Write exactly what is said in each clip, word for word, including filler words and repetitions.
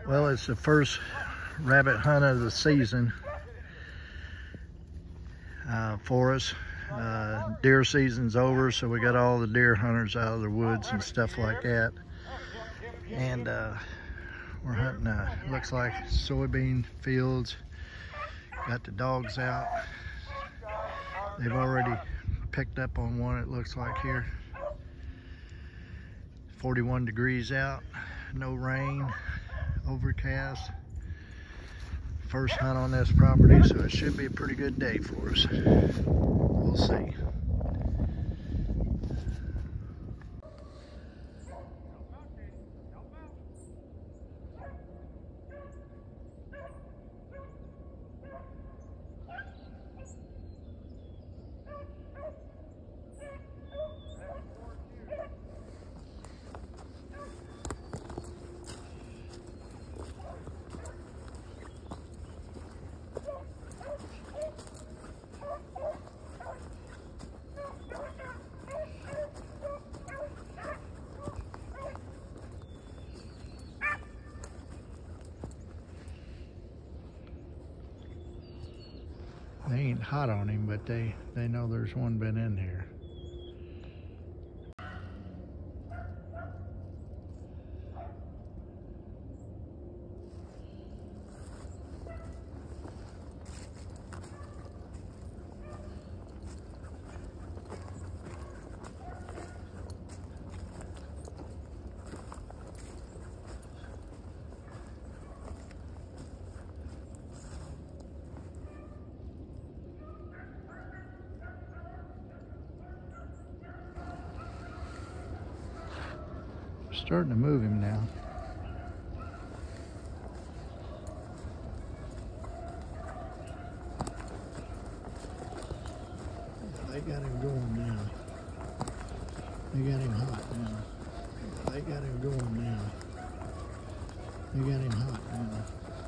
Well, it's the first rabbit hunt of the season uh, for us. Uh, deer season's over, so we got all the deer hunters out of the woods and stuff like that. And uh, we're hunting, uh, looks like soybean fields. Got the dogs out. They've already picked up on one, it looks like here. forty-one degrees out, no rain, overcast. First hunt on this property, so it should be a pretty good day for us. We'll see. They ain't hot on him, but they, they know there's one been in here. Starting to move him now. They got him going now. They got him hot now. They got him going now. They got him hot now.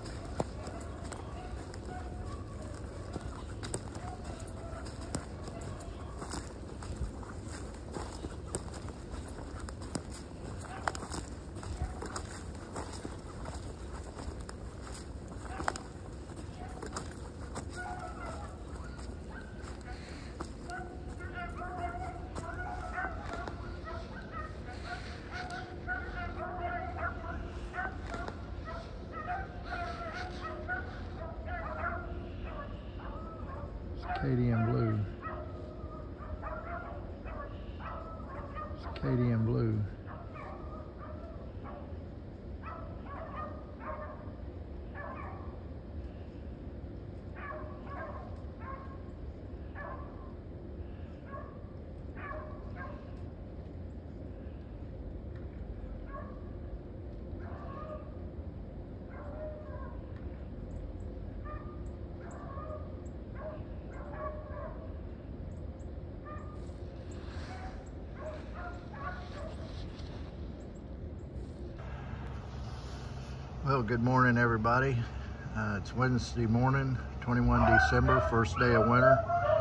Acadian blue. It's Acadian blue. Well, good morning, everybody. Uh, it's Wednesday morning, twenty-first December, first day of winter.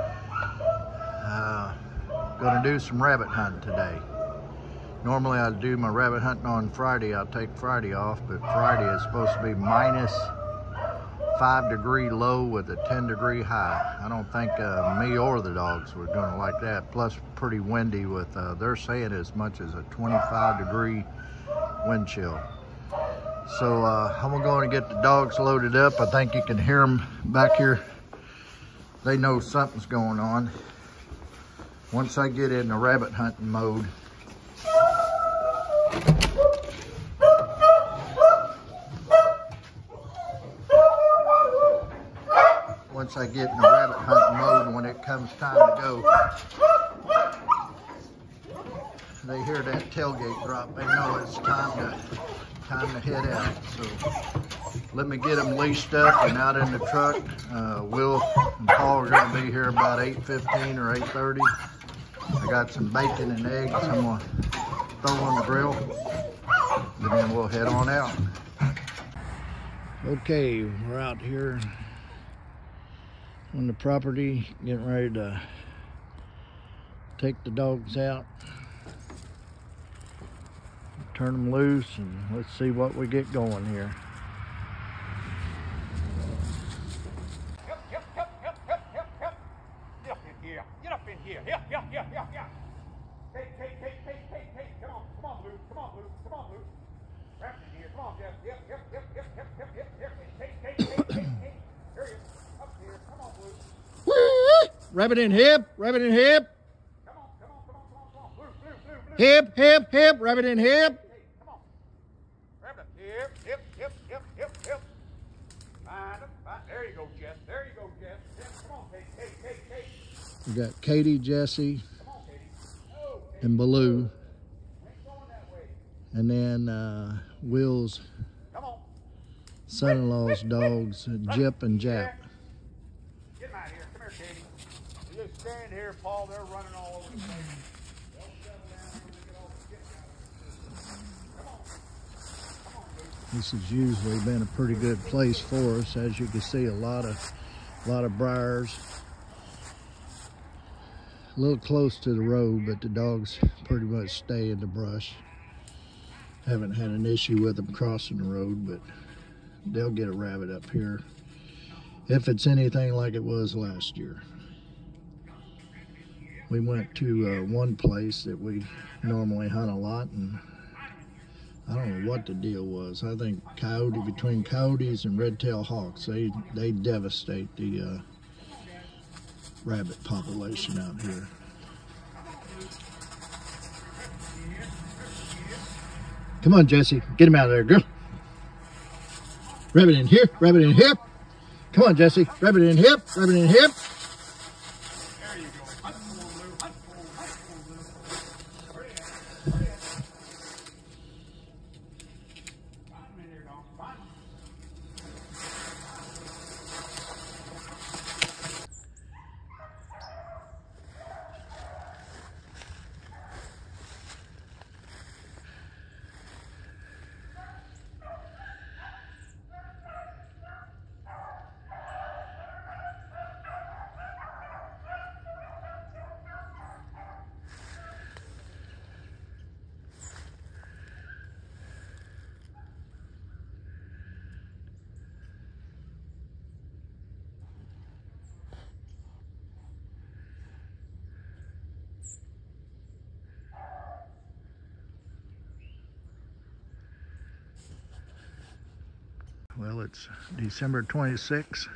Uh, gonna do some rabbit hunting today. Normally I do my rabbit hunting on Friday. I'll take Friday off, but Friday is supposed to be minus five degree low with a ten degree high. I don't think uh, me or the dogs were gonna like that. Plus pretty windy with, uh, they're saying as much as a twenty-five degree wind chill. So uh, I'm going to get the dogs loaded up. I think you can hear them back here. They know something's going on. Once I get in the rabbit hunting mode, once I get in the rabbit hunting mode, when it comes time to go, they hear that tailgate drop. They know it's time to time to head out. So let me get them leashed up and out in the truck. Uh, Will and Paul are going to be here about eight fifteen or eight thirty. I got some bacon and eggs I'm going to throw on the grill, and then we'll head on out. Okay, we're out here on the property, getting ready to take the dogs out, turn them loose, and let's see what we get going here. Come on, Jeff. Yep, yep, yep, yep, yep, yep, yep, yep. Take, take, take, take, take. There he is. Up here. Come on, Blue. Woo! Rabbit in hip, rabbit in hip. Come on, come on, come on, come on, come on. Blue, blue, blue, blue. Hip, hip, hip, rabbit in hip. Hey, come on. Rabbit. Yep, yep, yep, yep, yep, yep. Find him. Find. There you go, Jeff. There you go, Jeff. Jeff, come on, Kate, Kate, Kate, Kate. We got Katie, Jesse, Come on, Katie. Oh, Katie. and Baloo. We ain't going that way. And then uh, Will's Come on. son-in-law's dogs, Jip and Jap. Get him out of here. Come here, Katie. You just stand here, Paul. They're running all over the place. They'll settle down when they get all the shit out. Come on. Come on, Blue. This has usually been a pretty good place for us. As you can see, a lot of, a lot of briars. A little close to the road, but the dogs pretty much stay in the brush. Haven't had an issue with them crossing the road, but they'll get a rabbit up here if it's anything like it was last year. We went to uh, one place that we normally hunt a lot, and I don't know what the deal was. I think coyote, between coyotes and red-tailed hawks, they, they devastate the uh, rabbit population out here. Come on, Jesse. Get him out of there, girl. Rabbit in here. Rabbit in hip. Come on, Jesse. Rabbit in hip. Rabbit in hip. There you go. Hunt for Blue. Hunt for, hunt for Blue. Where you at? Where you at? Find him in here, dog. Find him. Well, it's December twenty-sixth.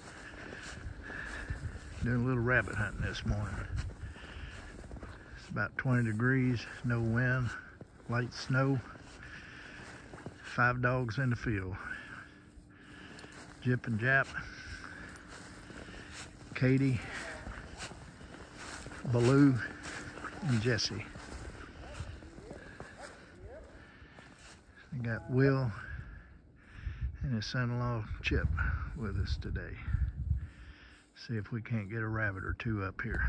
Doing a little rabbit hunting this morning. It's about twenty degrees, no wind, light snow. Five dogs in the field. Jip and Jap, Katie, Baloo, and Jesse. We got Will and his son-in-law Chip with us today. See if we can't get a rabbit or two up here.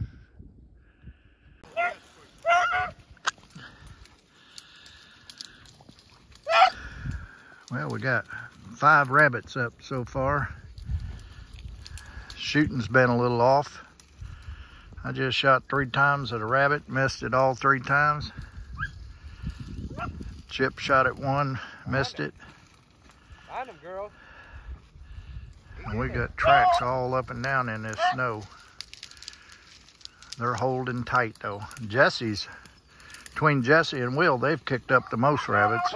Well, we got five rabbits up so far. Shooting's been a little off. I just shot three times at a rabbit, missed it all three times. Chip shot at one, missed it. Find him, girl. And we got tracks all up and down in this snow. They're holding tight though. Jesse's, between Jesse and Will, they've kicked up the most rabbits.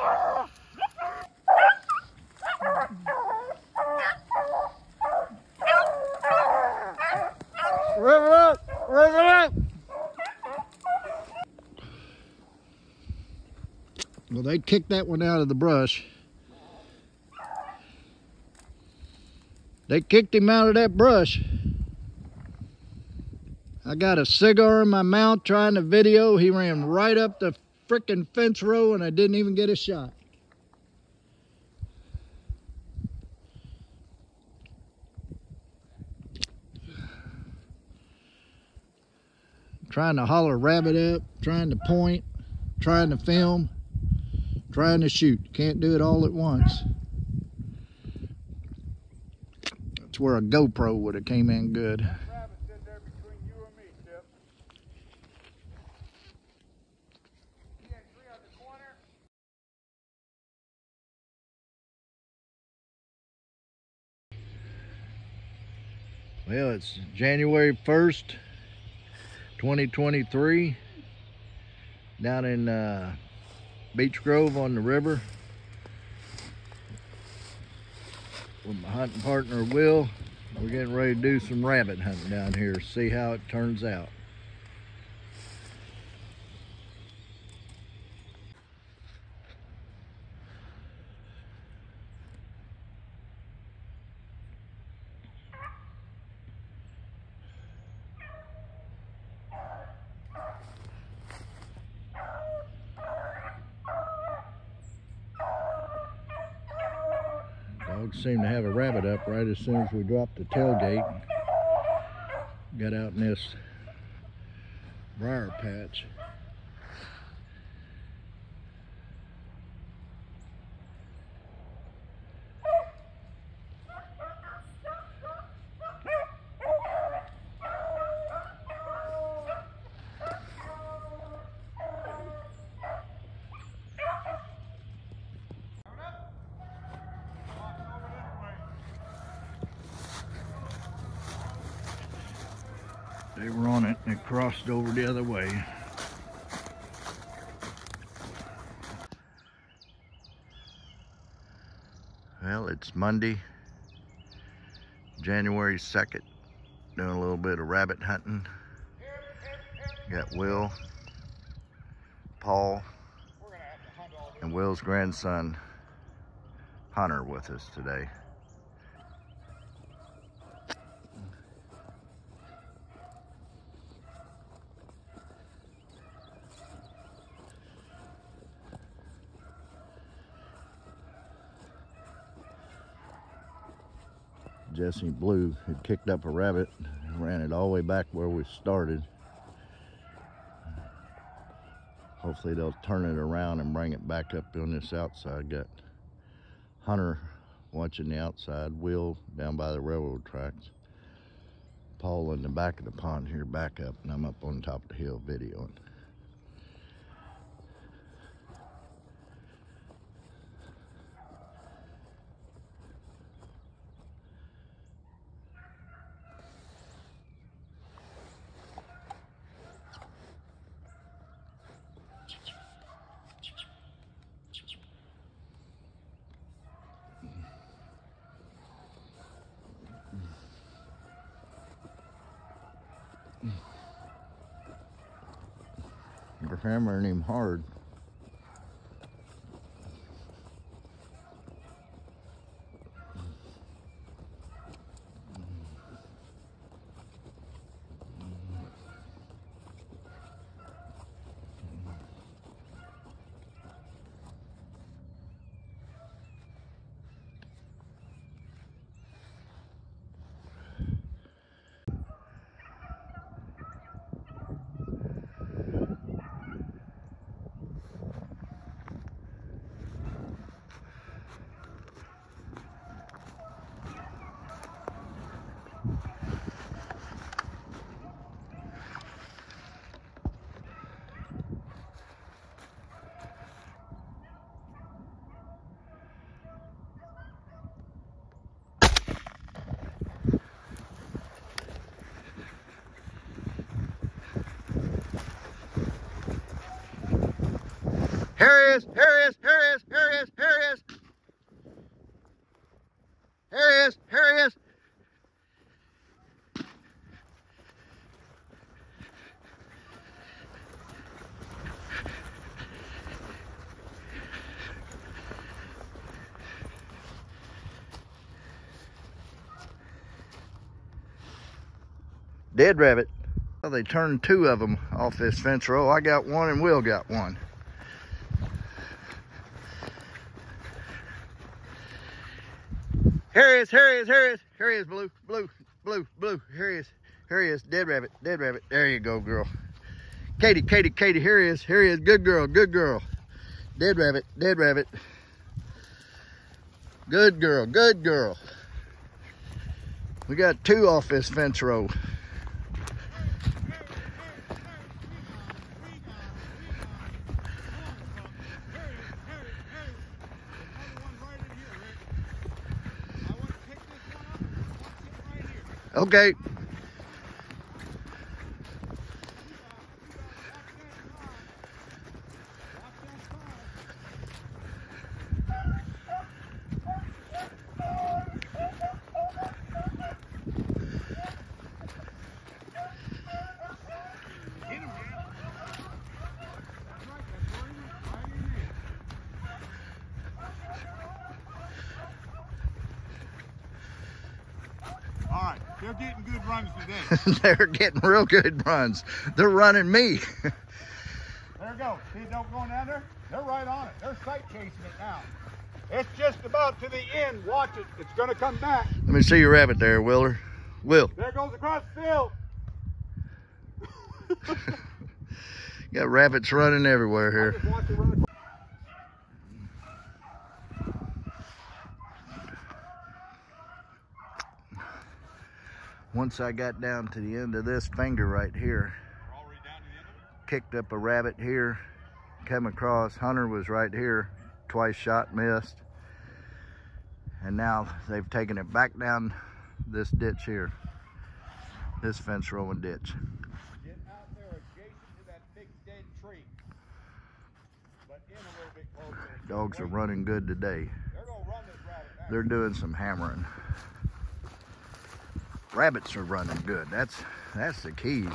Well, they kicked that one out of the brush. They kicked him out of that brush. I got a cigar in my mouth trying to video. He ran right up the frickin' fence row and I didn't even get a shot. Trying to holler rabbit up, trying to point, trying to film, trying to shoot. Can't do it all at once. That's where a GoPro would have came in good. Rabbit sit there between you and me, Chip. He had three on the corner. Well, it's January first, twenty twenty-three, down in uh, Beech Grove on the river. with my hunting partner, Will. We're getting ready to do some rabbit hunting down here, see how it turns out. Dogs seem to have a rabbit up right as soon as we dropped the tailgate. Got out in this briar patch. They were on it and it crossed over the other way. Well, it's Monday, January second. Doing a little bit of rabbit hunting. Got Will, Paul, and Will's grandson, Hunter, with us today. Jesse Blue had kicked up a rabbit and ran it all the way back where we started. Hopefully they'll turn it around and bring it back up on this outside. Got Hunter watching the outside, Will down by the railroad tracks, Paul in the back of the pond here back up, and I'm up on top of the hill videoing. We're hammering him hard. Here he is, here he is, here he is, here he is, here he is. Here he is, here he is. Dead rabbit. Well, they turned two of them off this fence row. I got one and Will got one. Here he is, here he is, here he is, here he is, Blue, Blue, Blue, Blue, here he is, here he is, dead rabbit, dead rabbit, there you go, girl. Katie, Katie, Katie, here he is, here he is, good girl, good girl. Dead rabbit, dead rabbit. Good girl, good girl. We got two off this fence row. Okay. They're getting good runs today. They're getting real good runs. They're running me. There you go. See, don't go down there? They're right on it. They're sight chasing it now. It's just about to the end. Watch it. It's going to come back. Let me see your rabbit there, Willer. Will. There it goes across the field. Got rabbits running everywhere here. Just watch it run across. Once I got down to the end of this finger right here, We're already down to the end of it? kicked up a rabbit here, came across, Hunter was right here, twice shot, missed. And now they've taken it back down this ditch here, this fence rowing ditch. Get out there adjacent to that big dead tree. But in a little bit closer. Dogs are running good today. They're going to run this rabbit back. They're doing some hammering. Rabbits are running good. That's that's the key.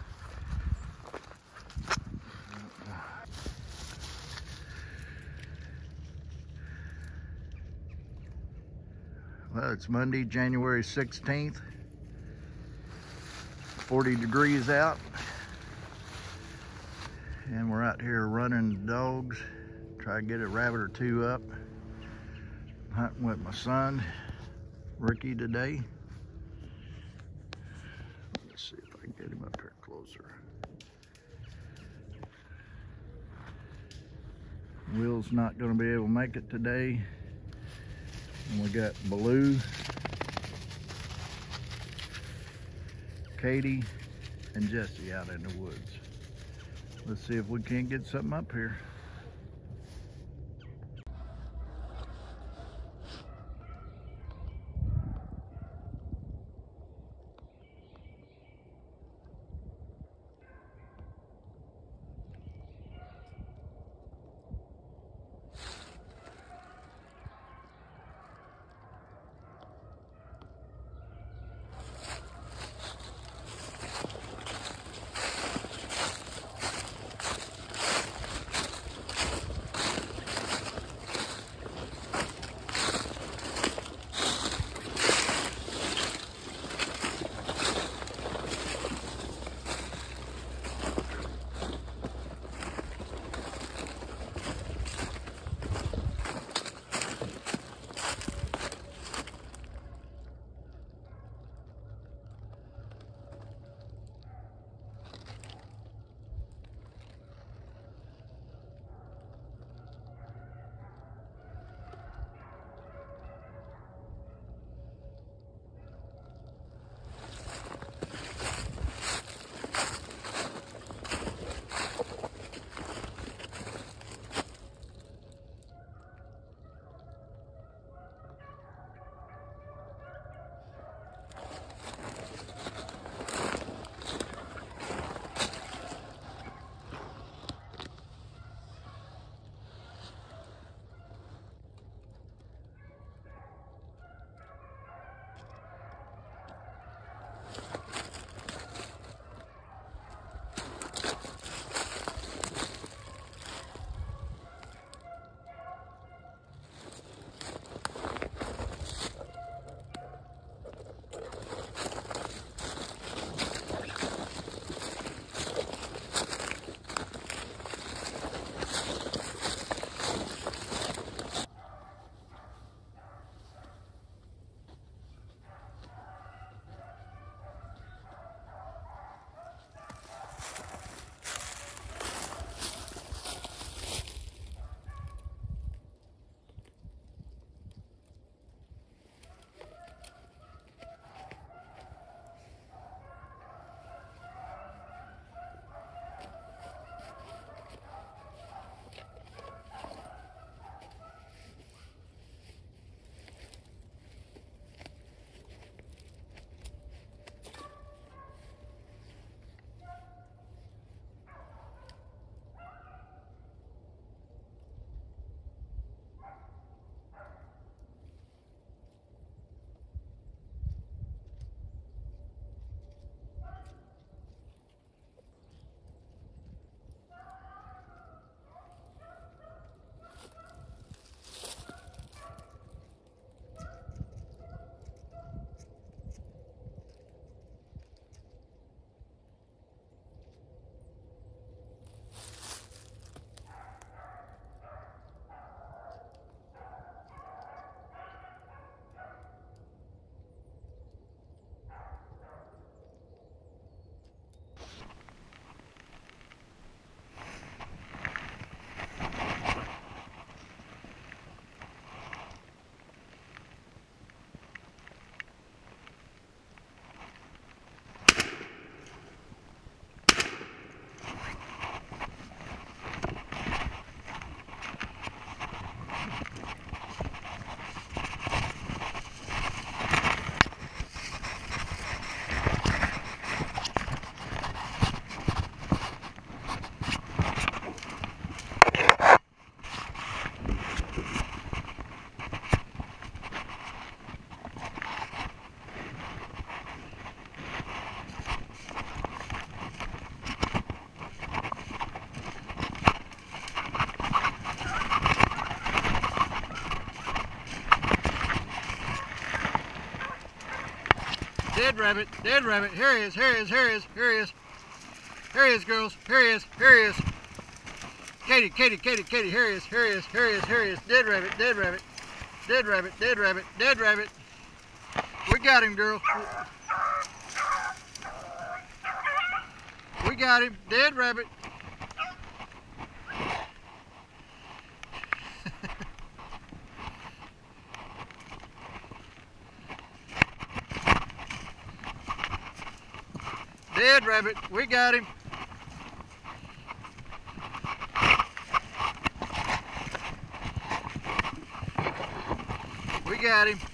Well, it's Monday, January sixteenth. forty degrees out. And we're out here running dogs. Try to get a rabbit or two up. Hunting with my son, Ricky, today. Let's see if I can get him up here closer. Will's not going to be able to make it today. And we got Baloo, Katie, and Jesse out in the woods. Let's see if we can't get something up here. Dead rabbit, dead rabbit. Here he is, here he is, here he is, here he is. Here he is, girls. Here he is, here he is. Katie, Katie, Katie, Katie, here he is, here he is, here he is, here he is. Dead rabbit, dead rabbit. Dead rabbit, dead rabbit, dead rabbit. We got him, girl. We got him, dead rabbit. Dead rabbit, we got him. We got him.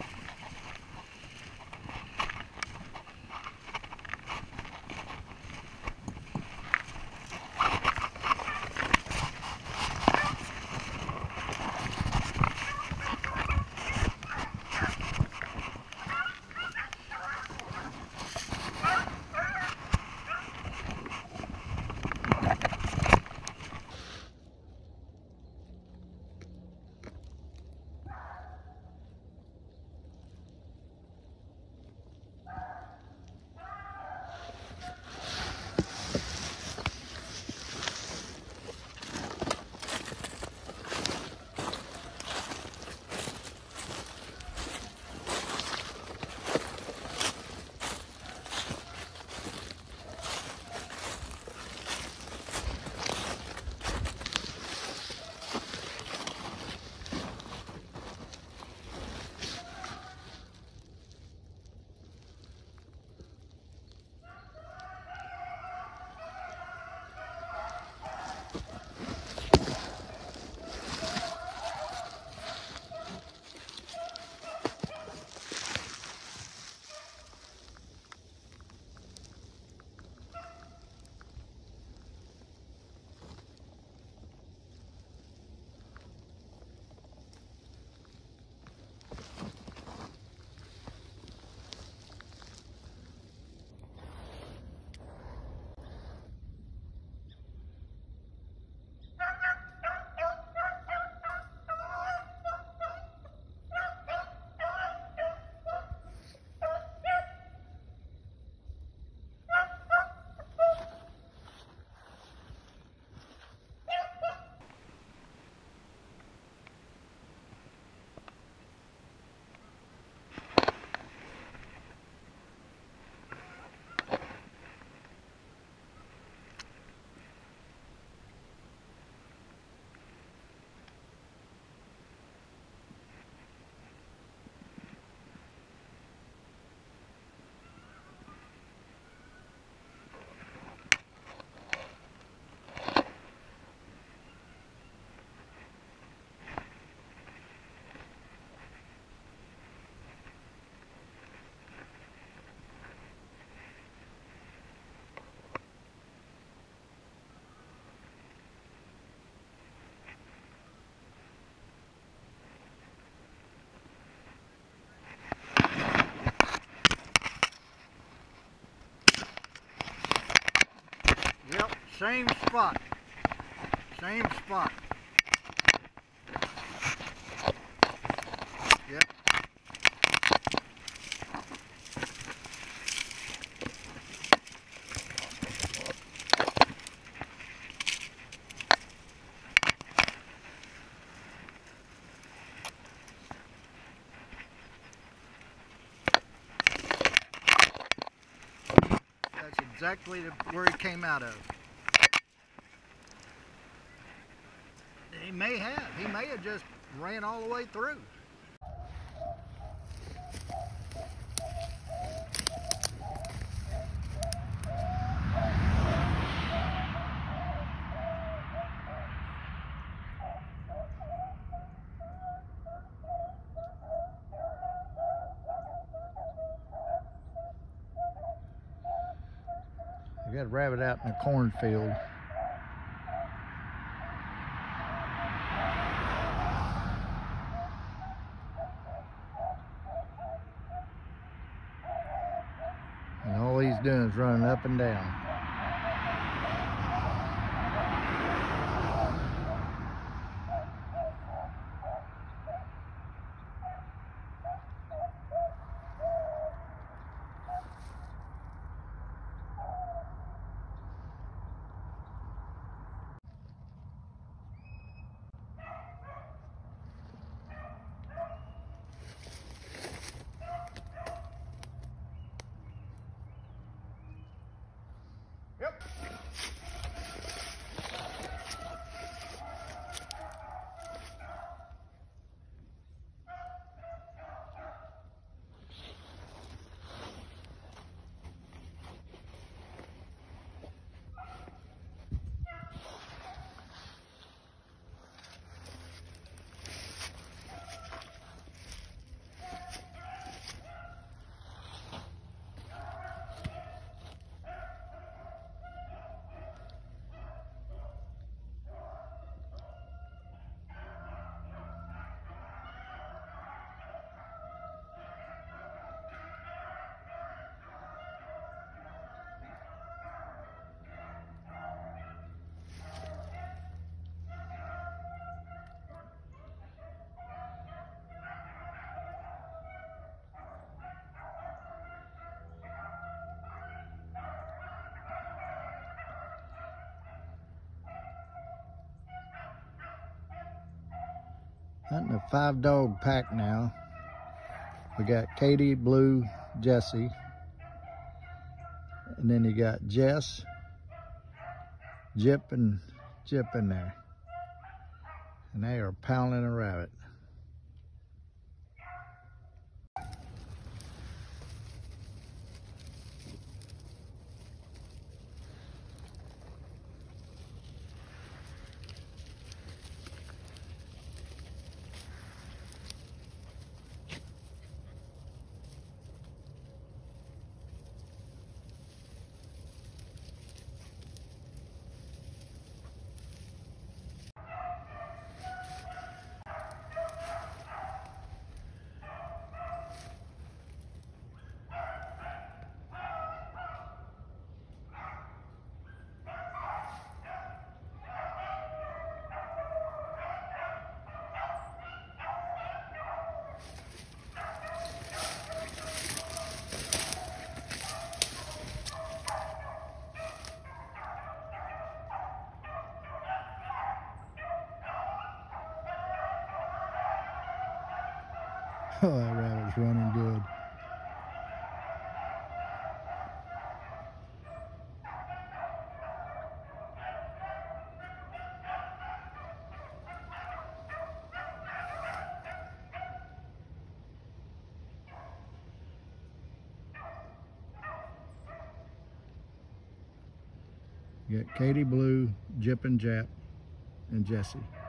Same spot. Same spot. Yep. That's exactly the, where he came out of. He may have. He may have just ran all the way through. We got a rabbit out in the cornfield. And all he's doing is running up and down. Hunting a five dog pack now. We got Katie, Blue, Jesse, and then you got Jess, Jip, and Jip in there. And they are pounding a rabbit. Oh, that rabbit's running good. You got Katie, Blue, Jip and Jap, and Jesse.